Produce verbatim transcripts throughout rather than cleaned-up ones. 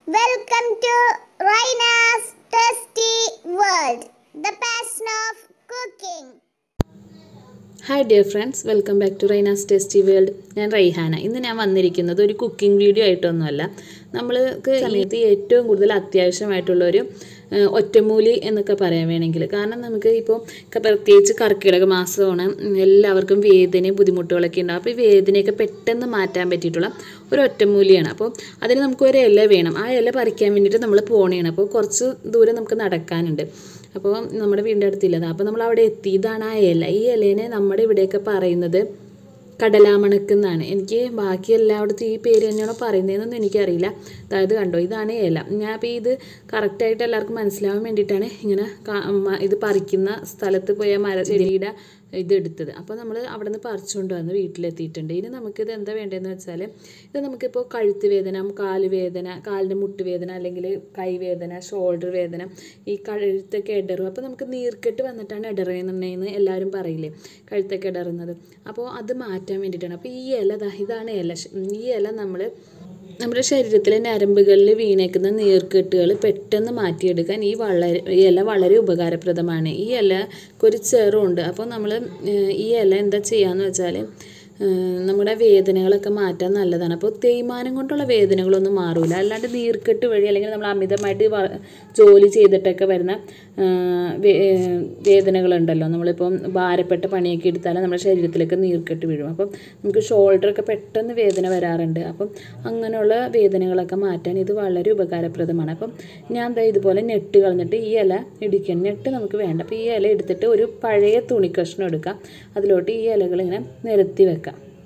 Welcome to Raina's Tasty World, the passion of cooking. Hi dear friends, welcome back to Raina's Tasty World. ഞാൻ റൈഹാന. ഇന്ന് ഞാൻ വന്നിരിക്കുന്നത് ഒരു cooking video ആയിട്ടൊന്നുമല്ല. നമ്മൾക്ക് സമയത്ത് ഏറ്റവും കൂടുതൽ അത്യാവശ്യമായിട്ടുള്ളൊരു ഒറ്റമൂലി എന്നൊക്കെ പറയാൻ വേണമെങ്കിൽ, കാരണം നമുക്ക് ഇപ്പോൾ പ്രത്യേകിച്ച് കർക്കിടക മാസമാണ്, എല്ലാവർക്കും വേദനയും ബുദ്ധിമുട്ടുകളൊക്കെ ഉണ്ടാകും. അപ്പോൾ ഈ വേദനയൊക്കെ പെട്ടെന്ന് മാറ്റാൻ പറ്റിയിട്ടുള്ള ഒരു ഒറ്റമൂലിയാണ്. അപ്പോൾ അതിന് നമുക്ക് ഒരു ഇല വേണം. ആ ഇല പറിക്കാൻ വേണ്ടിയിട്ട് നമ്മൾ പോകണേണ്. അപ്പോൾ കുറച്ച് ദൂരം നമുക്ക് നടക്കാനുണ്ട്. അപ്പോൾ നമ്മുടെ വീടിൻ്റെ അടുത്തില്ലതാണ്. അപ്പോൾ നമ്മൾ അവിടെ എത്തി. ഇതാണ് ആ ഇല. ഈ ഇലേനെ നമ്മുടെ ഇവിടെയൊക്കെ പറയുന്നത് കടലാമണക്കെന്നാണ്. എനിക്ക് ബാക്കി എല്ലായിടത്തും ഈ പേര് തന്നെയാണോ പറയുന്നതെന്നൊന്നും എനിക്കറിയില്ല. അതായത് കണ്ടോ, ഇതാണ് ഇല. ഞാൻ അപ്പോൾ ഇത് കറക്റ്റായിട്ട് എല്ലാവർക്കും മനസ്സിലാവാൻ വേണ്ടിയിട്ടാണ് ഇങ്ങനെ ഇത് പറിക്കുന്ന സ്ഥലത്ത് പോയ മര ചെടിയുടെ ഇതെടുത്തത്. അപ്പോൾ നമ്മൾ അവിടെ നിന്ന് പറിച്ചുകൊണ്ട് വന്ന് വീട്ടിലെത്തിയിട്ടുണ്ട്. ഇനി നമുക്കിത് എന്താ വേണ്ടതെന്ന് വെച്ചാൽ, ഇത് നമുക്കിപ്പോൾ കഴുത്ത് വേദന, കാല് വേദന, കാലിൻ്റെ മുട്ട് വേദന, അല്ലെങ്കിൽ കൈവേദന, ഷോൾഡർ വേദന, ഈ കഴുത്തൊക്കെ ഇടറും. അപ്പോൾ നമുക്ക് നീർക്കെട്ട് വന്നിട്ടാണ് ഇടറുന്നതെന്ന് എല്ലാവരും പറയില്ലേ, കഴുത്തൊക്കെ ഇടറുന്നത്. അപ്പോൾ അത് മാറ്റാൻ വേണ്ടിയിട്ടാണ്. അപ്പോൾ ഈ ഇല, ഇതാണ് ഇല. ഈ ഇല നമ്മൾ നമ്മുടെ ശരീരത്തിലെ ഞരമ്പുകളിൽ വീണേക്കുന്ന നീർക്കെട്ടുകൾ പെട്ടെന്ന് മാറ്റിയെടുക്കാൻ ഈ വളരെ ഈ ഇല വളരെ ഉപകാരപ്രദമാണ്. ഈ ഇലക്കൊരു ചെറുണ്ട്. അപ്പോൾ നമ്മൾ ഈ ഇല എന്താ ചെയ്യാന്ന് വെച്ചാൽ, നമ്മുടെ വേദനകളൊക്കെ മാറ്റാൻ നല്ലതാണ്. അപ്പോൾ തേയ്മാനം കൊണ്ടുള്ള വേദനകളൊന്നും മാറില്ല. അല്ലാണ്ട് നീർക്കെട്ട് വഴി, അല്ലെങ്കിൽ നമ്മൾ അമിതമായിട്ട് ജോലി ചെയ്തിട്ടൊക്കെ വരുന്ന വേദനകളുണ്ടല്ലോ, നമ്മളിപ്പം ഭാരപ്പെട്ട പണിയൊക്കെ എടുത്താലും നമ്മുടെ ശരീരത്തിലേക്ക് നീർക്കെട്ട് വീഴും. അപ്പം നമുക്ക് ഷോൾഡറൊക്കെ പെട്ടെന്ന് വേദന വരാറുണ്ട്. അപ്പം അങ്ങനെയുള്ള വേദനകളൊക്കെ മാറ്റാൻ ഇത് വളരെ ഉപകാരപ്രദമാണ്. അപ്പം ഞാൻ എന്താ ഇതുപോലെ നെട്ട് കളഞ്ഞിട്ട് ഈ ഇല ഇടിക്കണം. നെട്ട് നമുക്ക് വേണ്ട. അപ്പോൾ ഈ ഇല എടുത്തിട്ട് ഒരു പഴയ തുണി കഷ്ണം എടുക്കാം. അതിലോട്ട് ഈ ഇലകൾ ഇങ്ങനെ നിരത്തി വെക്കാം.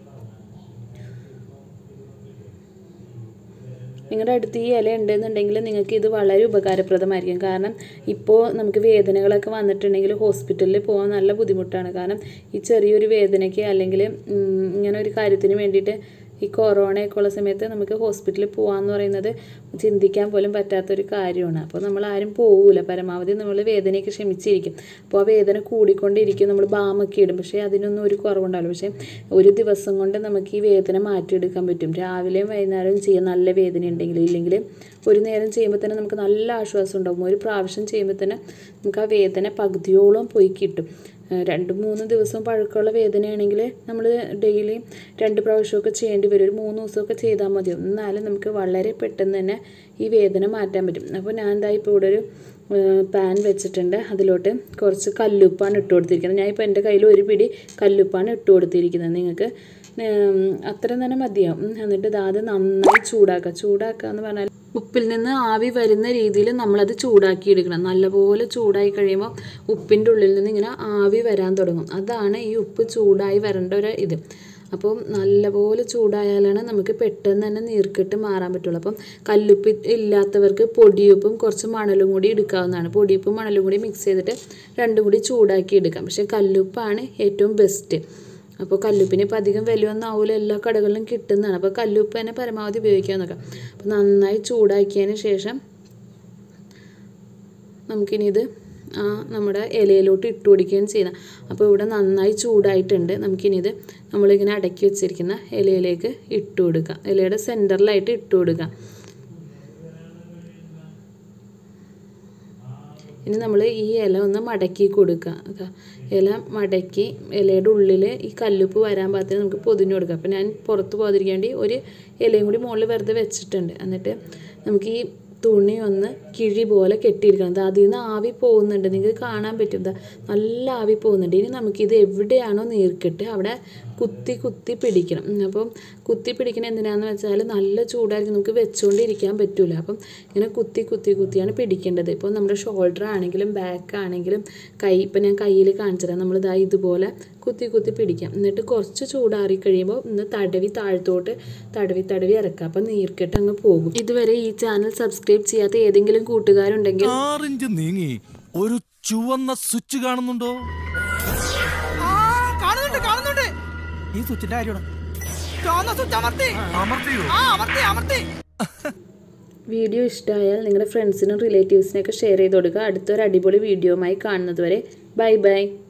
നിങ്ങളുടെ അടുത്ത് ഈ ഇല ഉണ്ടെന്നുണ്ടെങ്കിൽ നിങ്ങൾക്ക് ഇത് വളരെ ഉപകാരപ്രദമായിരിക്കും. കാരണം ഇപ്പോൾ നമുക്ക് വേദനകളൊക്കെ വന്നിട്ടുണ്ടെങ്കിൽ ഹോസ്പിറ്റലിൽ പോകാൻ നല്ല ബുദ്ധിമുട്ടാണ്. കാരണം ഈ ചെറിയൊരു വേദനയ്ക്ക് അല്ലെങ്കിൽ ഇങ്ങനെ ഒരു കാര്യത്തിന് വേണ്ടിയിട്ട് ഈ കൊറോണയൊക്കെ ഉള്ള സമയത്ത് നമുക്ക് ഹോസ്പിറ്റലിൽ പോകാമെന്ന് പറയുന്നത് ചിന്തിക്കാൻ പോലും പറ്റാത്തൊരു കാര്യമാണ്. അപ്പോൾ നമ്മൾ ആരും പോകില്ല. പരമാവധി നമ്മൾ വേദനയൊക്കെ ക്ഷമിച്ചിരിക്കും. അപ്പോൾ ആ വേദന കൂടിക്കൊണ്ടിരിക്കും. നമ്മൾ ബാമൊക്കെ ഇടും, പക്ഷേ അതിനൊന്നും ഒരു കുറവുണ്ടാവില്ല. പക്ഷേ ഒരു ദിവസം കൊണ്ട് നമുക്ക് ഈ വേദന മാറ്റിയെടുക്കാൻ പറ്റും. രാവിലെയും വൈകുന്നേരവും ചെയ്യാൻ നല്ല വേദന ഉണ്ടെങ്കിൽ, ഇല്ലെങ്കിൽ ഒരു നേരം ചെയ്യുമ്പോൾ തന്നെ നമുക്ക് നല്ല ആശ്വാസം ഉണ്ടാകും. ഒരു പ്രാവശ്യം ചെയ്യുമ്പോൾ തന്നെ നമുക്ക് ആ വേദന പകുതിയോളം പോയി കിട്ടും. രണ്ട് മൂന്ന് ദിവസം പഴക്കമുള്ള വേദനയാണെങ്കിൽ നമ്മൾ ഡെയിലി രണ്ട് പ്രാവശ്യമൊക്കെ ചെയ്യേണ്ടി വരും. ഒരു മൂന്ന് ദിവസമൊക്കെ ചെയ്താൽ മതി. എന്നാലും നമുക്ക് വളരെ പെട്ടെന്ന് തന്നെ ഈ വേദന മാറ്റാൻ പറ്റും. അപ്പോൾ ഞാൻ എന്താ ഇപ്പോൾ ഇവിടെ ഒരു പാൻ വെച്ചിട്ടുണ്ട്. അതിലോട്ട് കുറച്ച് കല്ലുപ്പാണ് ഇട്ട് കൊടുത്തിരിക്കുന്നത്. ഞാൻ ഇപ്പോൾ എൻ്റെ കയ്യിൽ ഒരു പിടി കല്ലുപ്പാണ് ഇട്ട് കൊടുത്തിരിക്കുന്നത്. നിങ്ങൾക്ക് അത്രയും തന്നെ മതിയാവും. എന്നിട്ട് അത് നന്നായി ചൂടാക്കുക. ചൂടാക്കുക എന്ന് പറഞ്ഞാൽ ഉപ്പിൽ നിന്ന് ആവി വരുന്ന രീതിയിൽ നമ്മളത് ചൂടാക്കി എടുക്കണം. നല്ലപോലെ ചൂടായി കഴിയുമ്പോൾ ഉപ്പിൻ്റെ ഉള്ളിൽ നിന്ന് ഇങ്ങനെ ആവി വരാൻ തുടങ്ങും. അതാണ് ഈ ഉപ്പ് ചൂടായി വരേണ്ട ഒരു ഇത്. അപ്പം നല്ലപോലെ ചൂടായാലാണ് നമുക്ക് പെട്ടെന്ന് തന്നെ നീർക്കെട്ട് മാറാൻ പറ്റുള്ളൂ. അപ്പം കല്ലുപ്പ് ഇല്ലാത്തവർക്ക് പൊടിയുപ്പും കുറച്ച് മണലും കൂടി എടുക്കാവുന്നതാണ്. പൊടിയുപ്പും മണലും കൂടി മിക്സ് ചെയ്തിട്ട് രണ്ടും കൂടി ചൂടാക്കി എടുക്കാം. പക്ഷേ കല്ലുപ്പാണ് ഏറ്റവും ബെസ്റ്റ്. അപ്പോൾ കല്ലുപ്പിന് ഇപ്പം അധികം വിലയൊന്നും ആവില്ല, എല്ലാ കടകളിലും കിട്ടുന്നതാണ്. അപ്പോൾ കല്ലുപ്പ് തന്നെ പരമാവധി ഉപയോഗിക്കാൻ നോക്കാം. അപ്പോൾ നന്നായി ചൂടാക്കിയതിന് ശേഷം നമുക്കിനി ഇത് ആ നമ്മുടെ ഇലയിലോട്ട് ഇട്ട് കൊടുക്കുകയും ചെയ്യണം. അപ്പോൾ ഇവിടെ നന്നായി ചൂടായിട്ടുണ്ട്. നമുക്കിനി ഇത് നമ്മളിങ്ങനെ അടക്കി വെച്ചിരിക്കുന്ന ഇലയിലേക്ക് ഇട്ട് കൊടുക്കാം. ഇലയുടെ സെൻറ്ററിലായിട്ട് ഇട്ട് കൊടുക്കാം. ഇനി നമ്മൾ ഈ ഇല ഒന്ന് മടക്കി കൊടുക്കുക. ഇല മടക്കി ഇലയുടെ ഉള്ളിൽ ഈ കല്ലുപ്പ് വരാൻ പാകത്തിന് നമുക്ക് പൊതിഞ്ഞു കൊടുക്കാം. അപ്പോൾ ഞാൻ പുറത്ത് പോകാതിരിക്കാൻ വേണ്ടി ഒരു ഇലയും കൂടി മുകളിൽ വെറുതെ വെച്ചിട്ടുണ്ട്. എന്നിട്ട് നമുക്ക് ഈ തുണി ഒന്ന് കിഴി പോലെ കെട്ടിയിരിക്കണം. അതിൽ നിന്ന് ആവി പോകുന്നുണ്ട്, നിങ്ങൾക്ക് കാണാൻ പറ്റും. നല്ല ആവി പോകുന്നുണ്ട്. ഇനി നമുക്കിത് എവിടെയാണോ നീർക്കെട്ട് അവിടെ കുത്തി കുത്തി പിടിക്കണം. അപ്പം കുത്തി പിടിക്കണം എന്തിനാന്ന് വെച്ചാൽ നല്ല ചൂടായിരിക്കും, നമുക്ക് വെച്ചുകൊണ്ടിരിക്കാൻ പറ്റില്ല. അപ്പം ഇങ്ങനെ കുത്തി കുത്തി കുത്തിയാണ് പിടിക്കേണ്ടത്. ഇപ്പോൾ നമ്മുടെ ഷോൾഡർ ആണെങ്കിലും ബാക്ക് ആണെങ്കിലും കൈ, ഇപ്പം ഞാൻ കയ്യിൽ കാണിച്ചുതരാം. നമ്മൾ ഇതാ ഇതുപോലെ കുത്തി കുത്തി പിടിക്കാം. എന്നിട്ട് കുറച്ച് ചൂടാറി കഴിയുമ്പോൾ ഒന്ന് തടവി താഴത്തോട്ട് തടവി തടവി ഇറക്കാം. അപ്പം നീർക്കെട്ട് അങ്ങ് പോകും. ഇതുവരെ ഈ ചാനൽ സബ്സ്ക്രൈബ് ചെയ്യാത്ത ഏതെങ്കിലും കൂട്ടുകാരുണ്ടെങ്കിൽ നീങ്ങി ഒരു ചുവന്ന സ്വിച്ച് കാണുന്നുണ്ടോ? ഈ സ്വിച്ചിന്റെ കാര്യമാണ്. വീഡിയോ ഇഷ്ടമായാൽ നിങ്ങളുടെ ഫ്രണ്ട്സിനും റിലേറ്റീവ്സിനൊക്കെ ഷെയർ ചെയ്ത് കൊടുക്കുക. അടുത്തൊരു അടിപൊളി വീഡിയോയുമായി കാണുന്നത് വരെ ബൈ ബൈ.